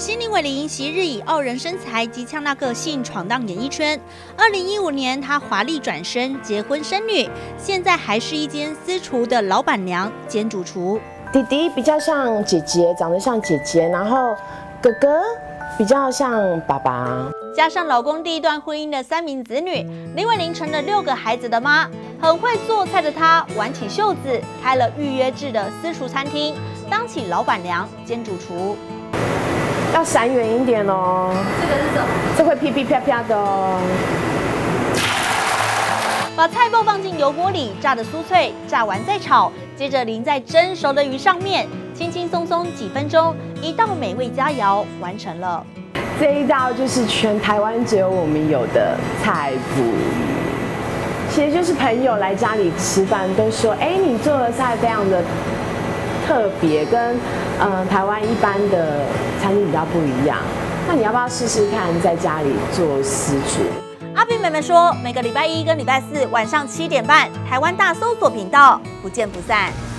星林伟玲昔日以傲人身材及呛辣个性闯荡演艺圈。2015年，她华丽转身，结婚生女，现在还是一间私厨的老板娘兼主厨。 弟弟比较像姐姐，长得像姐姐，然后哥哥比较像爸爸。 加上老公第一段婚姻的3名子女，林伟玲成了6个孩子的妈。很会做菜的她，挽起袖子，开了预约制的私厨餐厅，当起老板娘兼主厨。 要闪远一点哦。 这个是什么？ 这会噼噼啪啪的哦。 把菜爆放进油锅里，炸得酥脆，炸完再炒，接着淋在蒸熟的鱼上面，轻轻松松几分钟，一道美味佳肴完成了。 这一道就是全台湾只有我们有的菜脯鱼。其实就是朋友来家里吃饭都说，哎，你做的菜非常的特别，跟台湾一般的餐厅比较不一样。那你要不要试试看在家里做私厨？ 阿平妹妹说，每个礼拜1跟礼拜4晚上7点半，台湾大搜索频道，不见不散。